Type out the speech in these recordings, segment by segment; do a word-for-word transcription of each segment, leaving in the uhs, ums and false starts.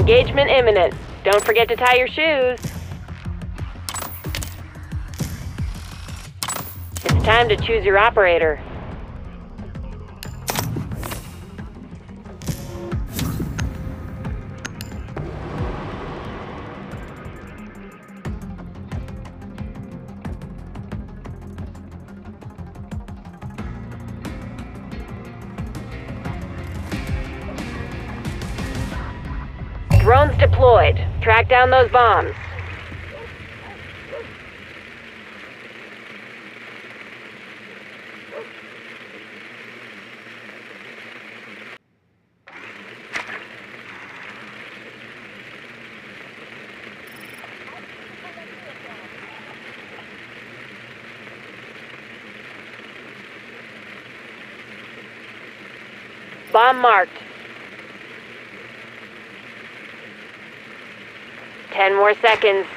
Engagement imminent. Don't forget to tie your shoes. It's time to choose your operator. Drones deployed. Track down those bombs. Bomb marked. Ten more seconds.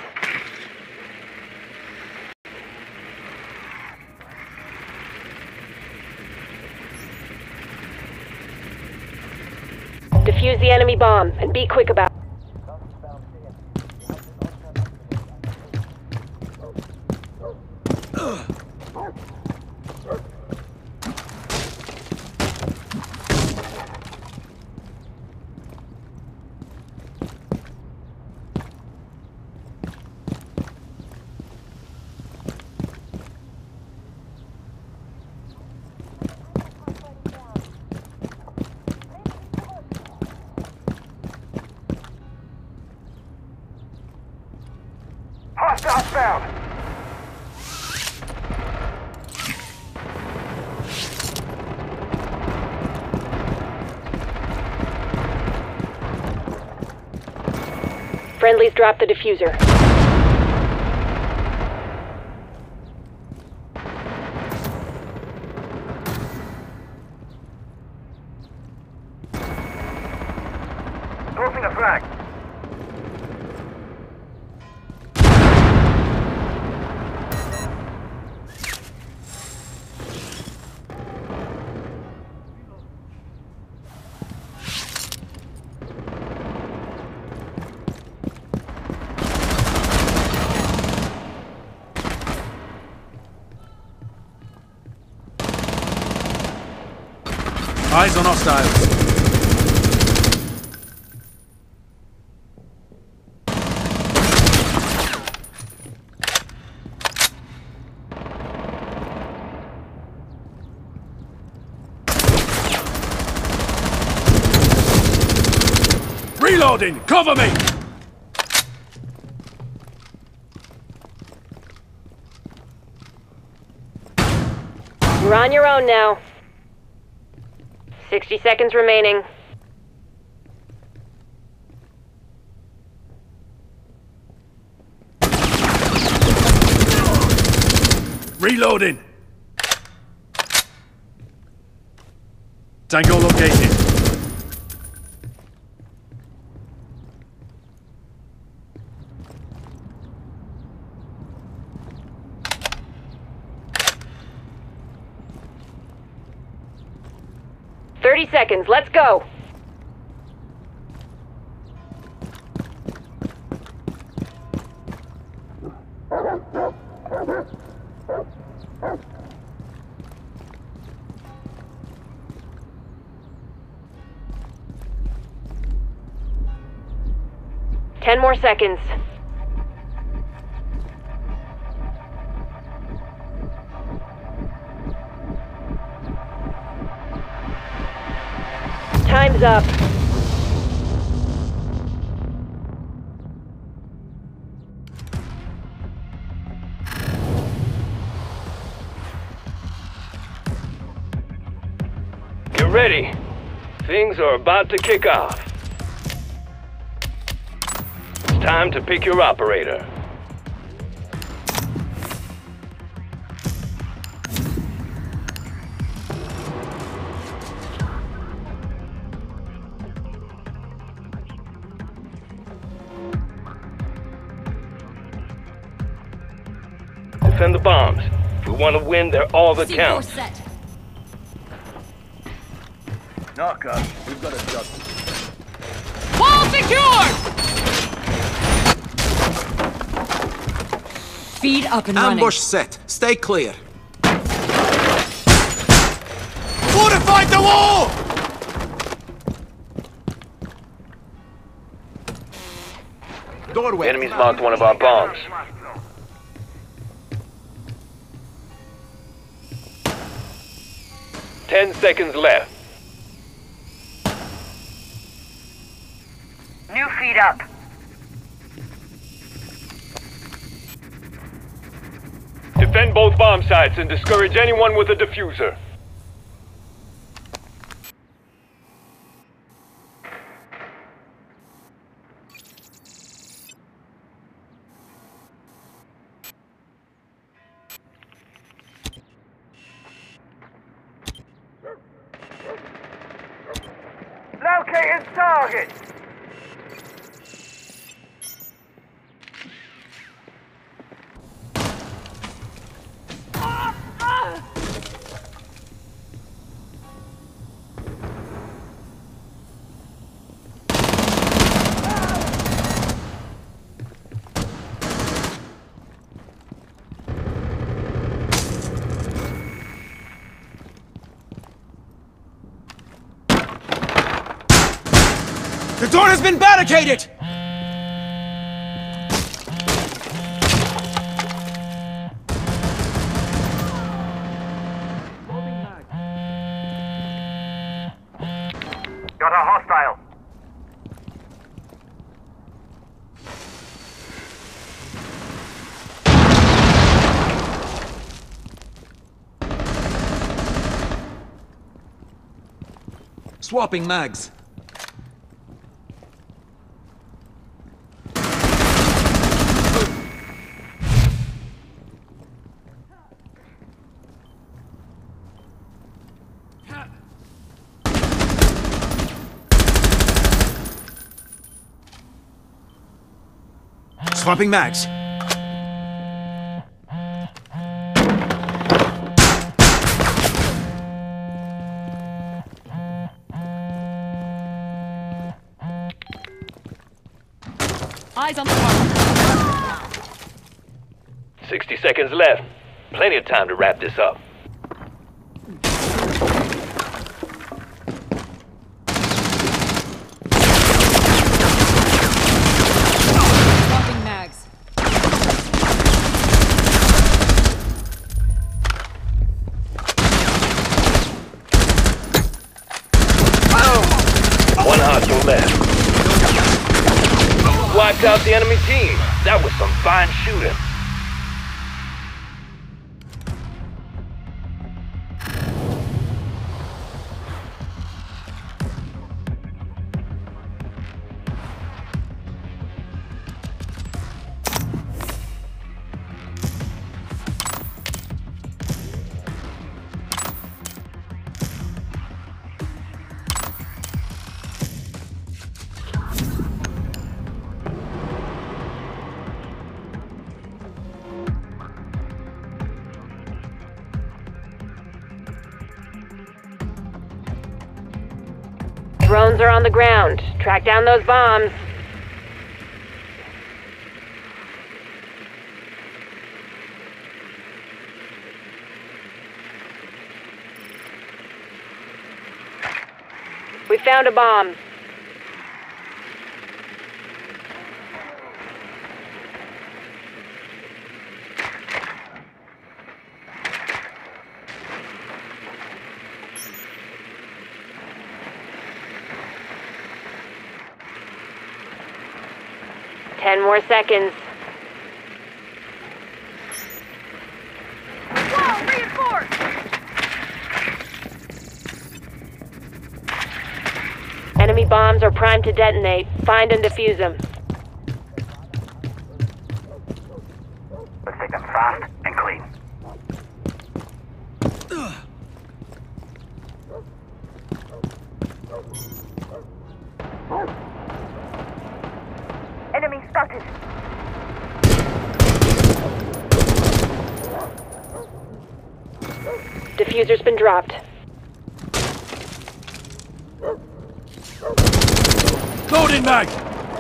Defuse the enemy bomb and be quick about it. Hostiles found! Friendlies dropped the diffuser. Tossing a flag. Eyes on hostiles. Reloading! Cover me! You're on your own now. Sixty seconds remaining. Reloading! Tango located. Thirty seconds, let's go! Ten more seconds. Time's up. Get ready. Things are about to kick off. It's time to pick your operator. Defend the bombs. If we want to win, they're all that counts. Knock up. We've got a job. Wall secured! Feed up and running. Ambush set. Stay clear. Fortified the wall! Doorway. Enemies marked one of our bombs. Ten seconds left. New feed up. Defend both bomb sites and discourage anyone with a diffuser. Located target. The door has been barricaded! Got a hostile. Swapping mags. Swapping mags. Eyes on the target. Sixty seconds left. Plenty of time to wrap this up. Swapping mags. One hostile left. Wiped out the enemy team. That was some fine shooting. Drones are on the ground. Track down those bombs. We found a bomb. Ten more seconds. Wall reinforced! Enemy bombs are primed to detonate. Find and defuse them. Let's take them fast and clean. Enemy spotted. Diffuser's been dropped. Loading mag!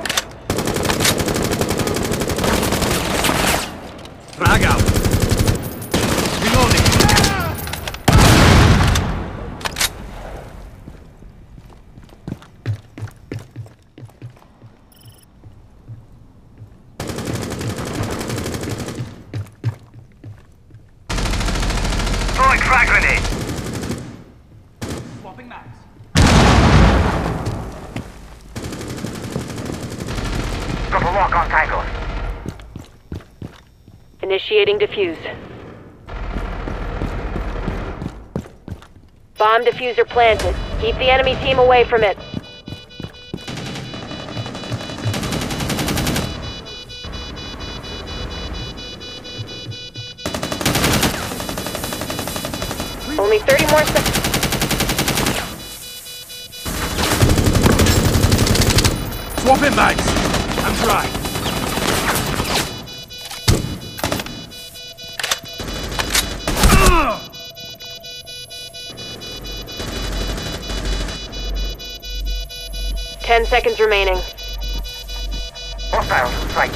Frag out. Reloading. Throwing frag grenade. Swapping mags. Drop a lock on Tango. Initiating defuse. Bomb diffuser planted. Keep the enemy team away from it. Only thirty more seconds. Swapping mags! I'm dry. Ten seconds remaining. Hostiles in sight.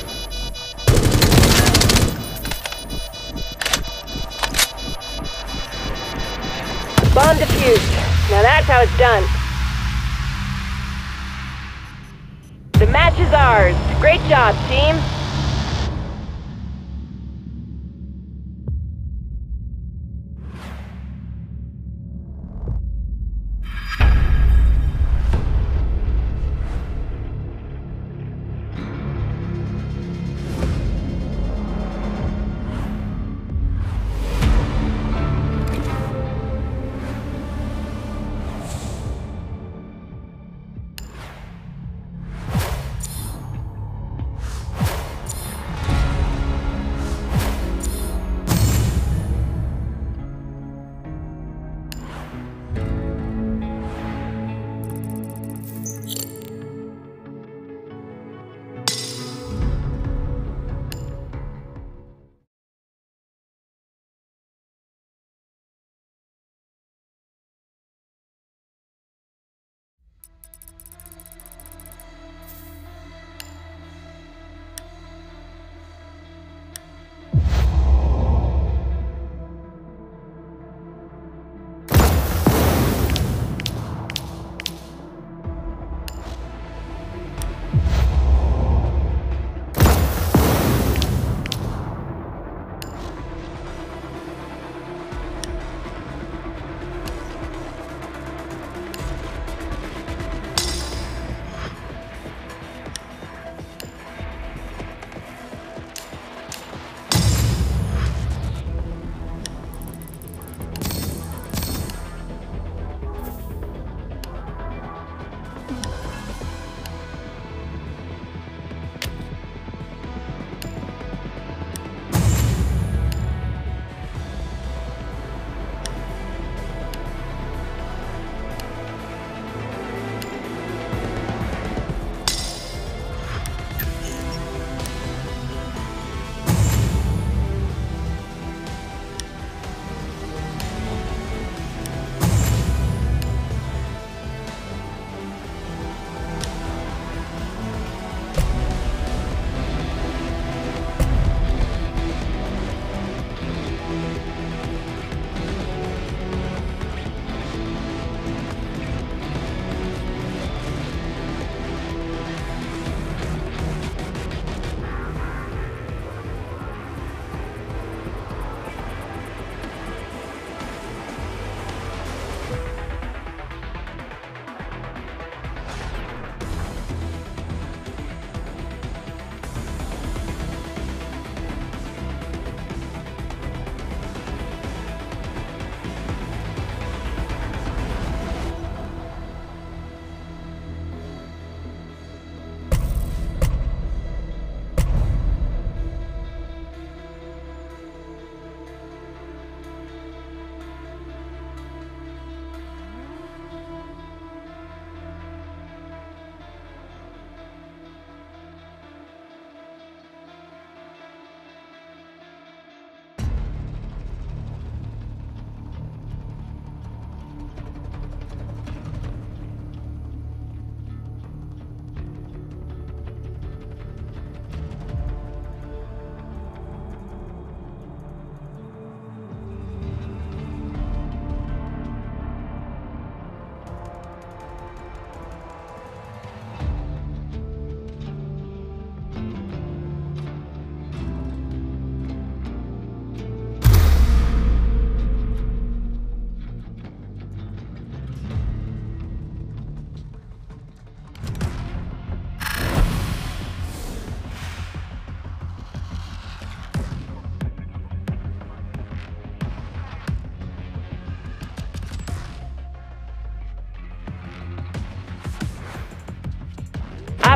Bomb defused. Now that's how it's done. The match is ours. Great job, team.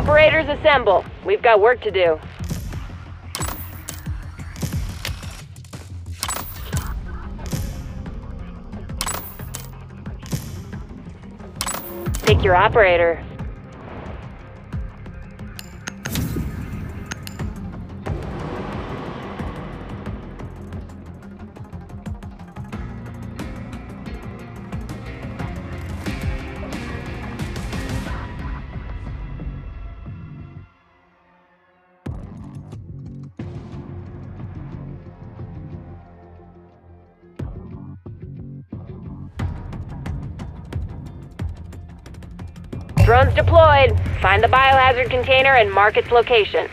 Operators assemble. We've got work to do. Pick your operator. Drones deployed. Find the biohazard container and mark its location.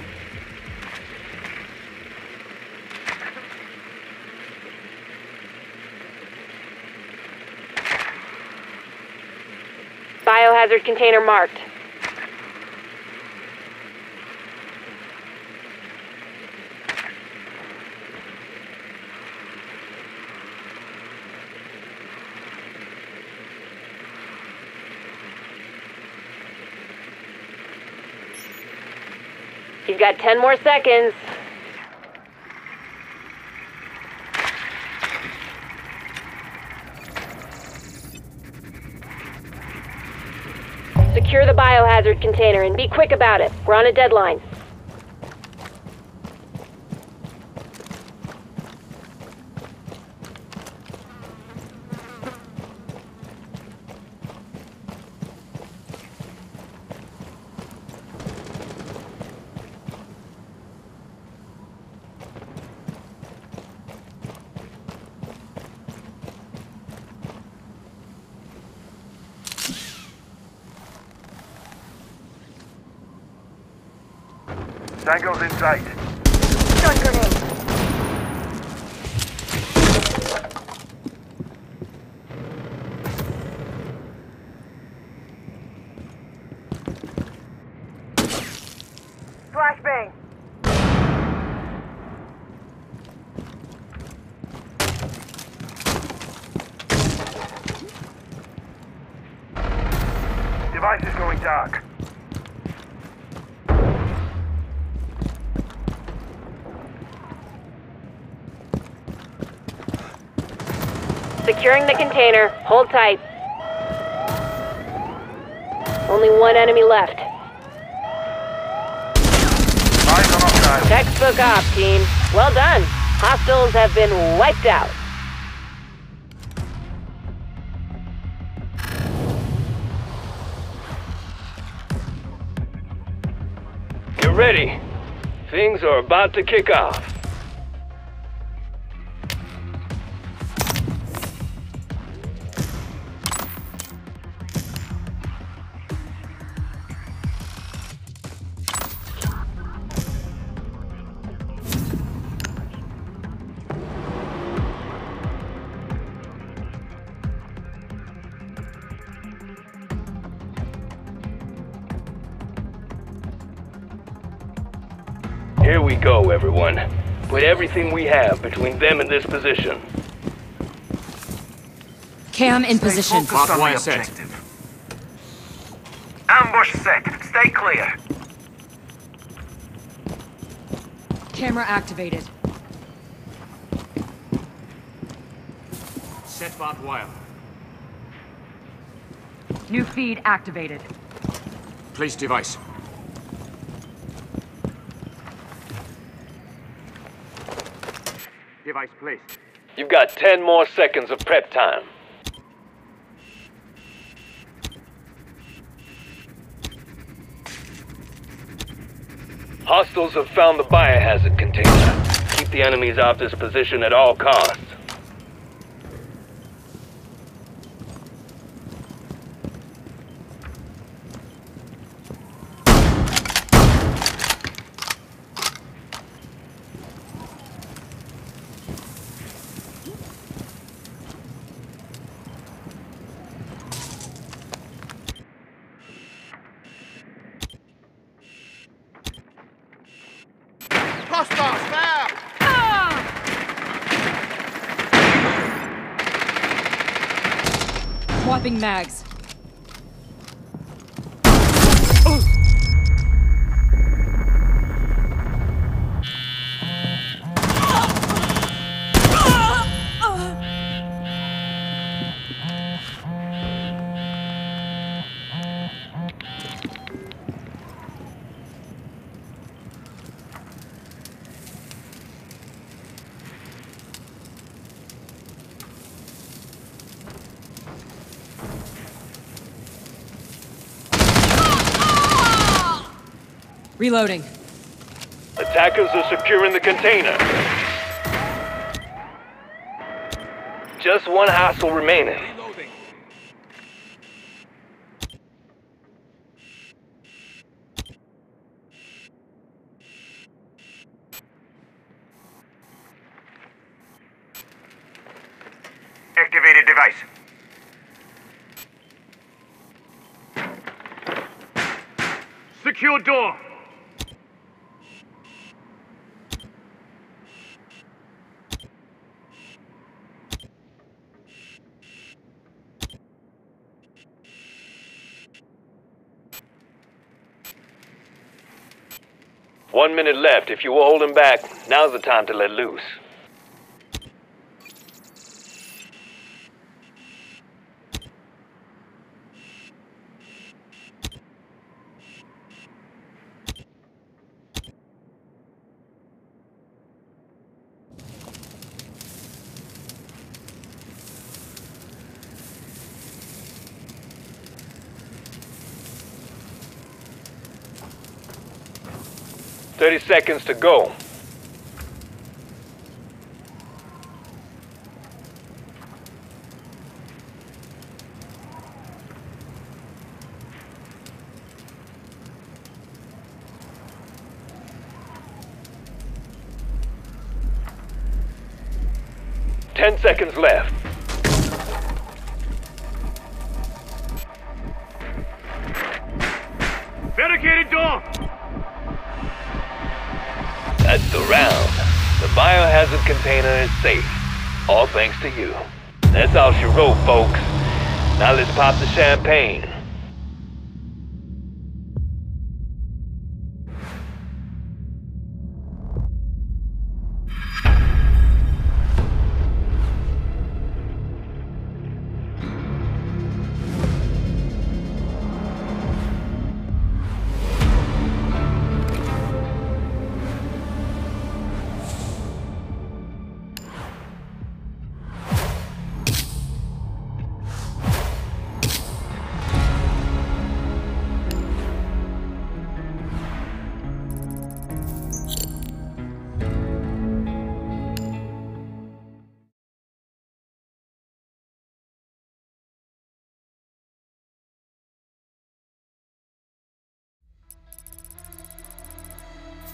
Biohazard container marked. You've got ten more seconds. Secure the biohazard container and be quick about it. We're on a deadline. Tango's in sight. Stun grenade. Flashbang. Device is going dark. Securing the container. Hold tight. Only one enemy left. Eyes on our side. Textbook op, team. Well done. Hostiles have been wiped out. Get ready. Things are about to kick off. Here we go, everyone. Put everything we have between them and this position. Cam in Stay position. focused on Hardwire the set. objective. Ambush set. Stay clear. Camera activated. Set barbed wire. New feed activated. Place device. Device placed. You've got ten more seconds of prep time. Hostiles have found the biohazard container. Keep the enemies off this position at all costs. Hostiles now! Swapping mags. Reloading. Attackers are securing the container. Just one hostile remaining. Activated device. Secure door. One minute left. If you were holding back, now's the time to let loose. Thirty seconds to go. Ten seconds left. Barricaded door. That's the round. The biohazard container is safe. All thanks to you. That's all she wrote, folks. Now let's pop the champagne.